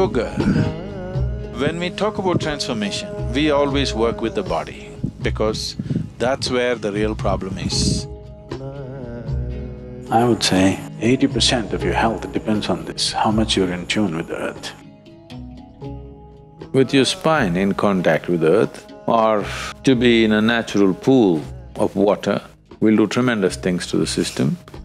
yoga, when we talk about transformation, we always work with the body because that's where the real problem is. I would say 80% of your health depends on this, how much you're in tune with the earth. With your spine in contact with earth or to be in a natural pool of water will do tremendous things to the system.